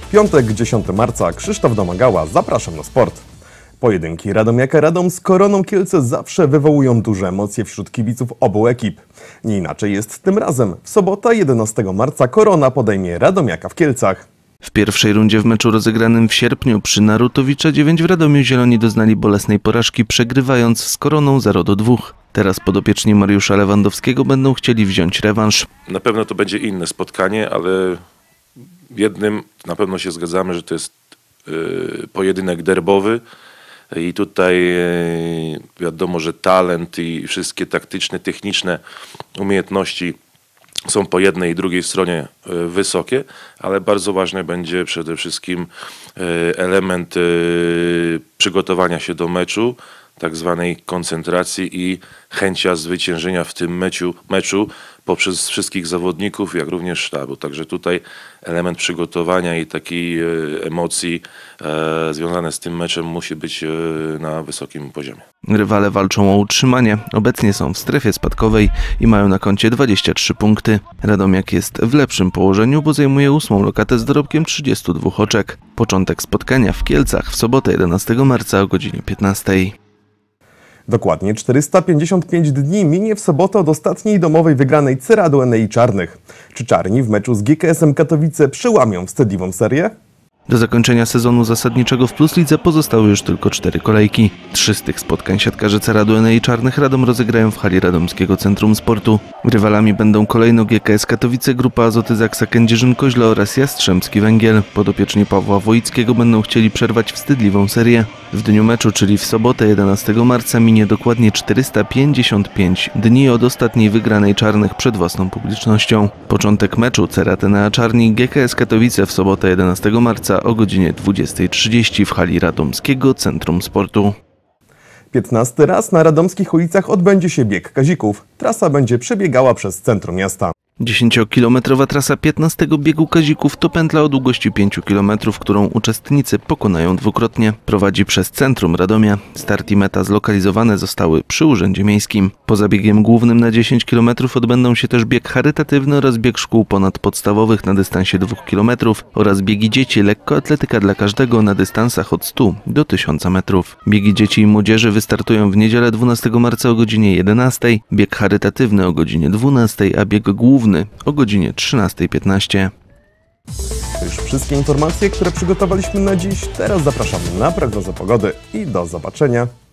Piątek, 10 marca, Krzysztof Domagała, zapraszam na sport. Pojedynki Radomiaka Radom z Koroną Kielce zawsze wywołują duże emocje wśród kibiców obu ekip. Nie inaczej jest tym razem. W sobotę, 11 marca, Korona podejmie Radomiaka w Kielcach. W pierwszej rundzie w meczu rozegranym w sierpniu przy Narutowicza 9 w Radomiu zieloni doznali bolesnej porażki, przegrywając z Koroną 0-2. Teraz podopieczni Mariusza Lewandowskiego będą chcieli wziąć rewanż. Na pewno to będzie inne spotkanie, ale w jednym na pewno się zgadzamy, że to jest pojedynek derbowy i tutaj wiadomo, że talent i wszystkie taktyczne, techniczne umiejętności są po jednej i drugiej stronie wysokie, ale bardzo ważny będzie przede wszystkim element przygotowania się do meczu, tak zwanej koncentracji i chęcia zwyciężenia w tym meczu poprzez wszystkich zawodników, jak również sztabu. Także tutaj element przygotowania i takiej emocji związane z tym meczem musi być na wysokim poziomie. Rywale walczą o utrzymanie. Obecnie są w strefie spadkowej i mają na koncie 23 punkty. Radomiak jest w lepszym położeniu, bo zajmuje 8. lokatę z dorobkiem 32 oczek. Początek spotkania w Kielcach w sobotę 11 marca o godzinie 15. Dokładnie 455 dni minie w sobotę od ostatniej domowej wygranej Cerrado Enei Czarnych. Czy Czarni w meczu z GKS-em Katowice przełamią wstydliwą serię? Do zakończenia sezonu zasadniczego w Plus Lidze pozostały już tylko 4 kolejki. 3 z tych spotkań siatkarze Cerrado Enei Czarnych Radom rozegrają w hali Radomskiego Centrum Sportu. Rywalami będą kolejno GKS Katowice, Grupa Azoty Zaksa Kędzierzyn-Koźle oraz Jastrzębski Węgiel. Podopieczni Pawła Wojickiego będą chcieli przerwać wstydliwą serię. W dniu meczu, czyli w sobotę 11 marca, minie dokładnie 455 dni od ostatniej wygranej Czarnych przed własną publicznością. Początek meczu Cerrado Enea Czarni GKS Katowice w sobotę 11 marca o godzinie 20:30 w hali Radomskiego Centrum Sportu. 15 raz na radomskich ulicach odbędzie się bieg Kazików. Trasa będzie przebiegała przez centrum miasta. 10-kilometrowa trasa 15 biegu Kazików to pętla o długości 5 km, którą uczestnicy pokonają dwukrotnie. Prowadzi przez centrum Radomia. Start i meta zlokalizowane zostały przy Urzędzie Miejskim. Poza biegiem głównym na 10 km odbędą się też bieg charytatywny oraz bieg szkół ponadpodstawowych na dystansie 2 km oraz biegi dzieci lekkoatletyka dla każdego na dystansach od 100 do 1000 metrów. Biegi dzieci i młodzieży wystartują w niedzielę 12 marca o godzinie 11, bieg charytatywny o godzinie 12, a bieg główny o godzinie 13:15. To już wszystkie informacje, które przygotowaliśmy na dziś. Teraz zapraszamy na prognozę pogody i do zobaczenia.